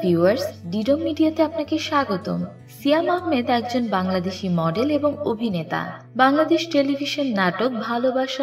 Viewers, ডিডো মিডিয়াতে আপনাকে স্বাগতম। সিয়াম আহমেদ একজন বাংলাদেশি মডেল এবং অভিনেতা। বাংলাদেশ টেলিভিশন নাটক ভালোবাসা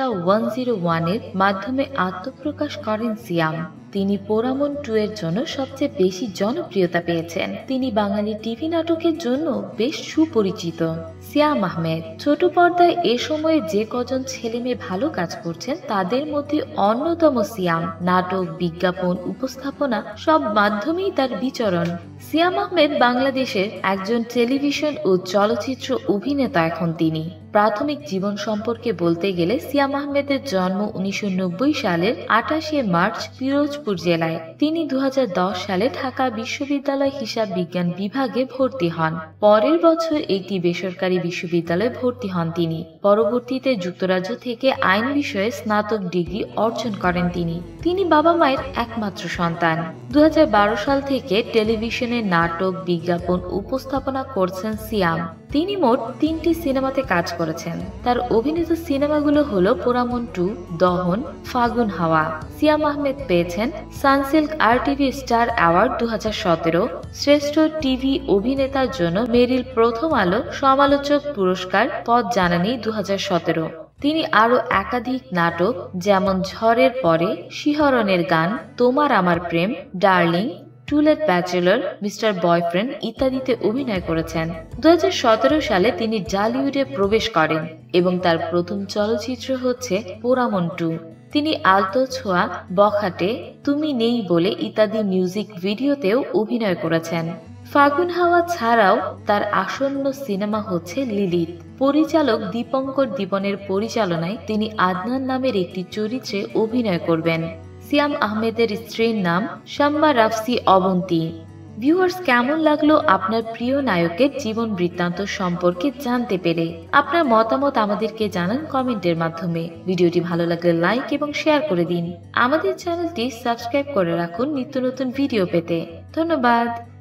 101 এর মাধ্যমে আত্মপ্রকাশ করেন সিয়াম। তিনি পোড়ামন 2 এর জন্য সবচেয়ে বেশি জনপ্রিয়তা পেয়েছেন। তিনি বাঙালি টিভি নাটকের জন্য বেশ সুপরিচিত। সিয়াম আহমেদ ছোট পর্দায় এ সময়ে যে কজন ছেলে মেয়ে ভালো কাজ করছেন তাদের মধ্যে অন্যতম সিয়াম। নাটক, বিজ্ঞাপন, উপস্থাপনা সব মাধ্যমেই তার বিচরণ। সিয়াম আহমেদ বাংলাদেশের একজন টেলিভিশন ও চলচ্চিত্র অভিনেতা। এখন তিনি প্রাথমিক জীবন সম্পর্কে বলতে গেলে সিয়াম আহমেদের জন্ম 1990 সালের 28শে মার্চ পিরোজপুর জেলায়। তিনি 2010 সালে ঢাকা বিশ্ববিদ্যালয় হিসাব বিজ্ঞান বিভাগে ভর্তি হন। পরের বছর একটি বেসরকারি বিশ্ববিদ্যালয়ে ভর্তি হন তিনি। পরবর্তীতে যুক্তরাজ্য থেকে আইন বিষয়ে স্নাতক ডিগ্রি অর্জন করেন তিনি বাবা মায়ের একমাত্র সন্তান। 2012 সাল থেকে টেলিভিশনে নাটক, বিজ্ঞাপন, উপস্থাপনা করছেন সিয়াম। তিনি মোট 3টি সিনেমাতে কাজ করেছেন। তার অভিনীত সিনেমাগুলো হলো পোড়ামন 2, দহন, ফাগুন হাওয়া। সিয়াম আহমেদ পেয়েছেন সানসিল্ক RTV স্টার অ্যাওয়ার্ড 2017, শ্রেষ্ঠ টিভি অভিনেতার জন্য মেরিল প্রথম আলো সমালোচক পুরস্কার পদজানানি 2017। তিনি আরো একাধিক নাটক যেমন ঝড়ের পরে, শিহরণের গান, তোমার আমার প্রেম, darling, too late bachelor, mister boyfriend ইত্যাদিতে অভিনয় করেছেন। 2017 সালে তিনি ঢালিউডে প্রবেশ করেন এবং তার প্রথম চলচ্চিত্র হচ্ছে পোড়ামন 2। তিনি আলতো ছোঁয়া, বখাটে, তুমি নেই বলে ইত্যাদি মিউজিক ভিডিওতেও অভিনয় করেছেন। ফাগুন হাওয়া ছাড়াও তার আসন্ন সিনেমা হচ্ছে লিলিত। পরিচালক দীপঙ্কর দীপনের পরিচালনায় তিনি আদনান নামের একটি চরিত্রে অভিনয় করবেন। সিয়াম আহমেদের স্ত্রীর নাম শাম্মা রাফসি অবন্তী। ভিউয়ার্স, কেমন লাগলো আপনার প্রিয় নায়কের জীবন বৃত্তান্ত সম্পর্কে জানতে পেরে? আপনার মতামত আমাদেরকে জানান কমেন্টের মাধ্যমে। ভিডিওটি ভালো লাগলে লাইক এবং শেয়ার করে দিন। আমাদের চ্যানেলটি সাবস্ক্রাইব করে রাখুন নিত্য নতুন ভিডিও পেতে। ধন্যবাদ।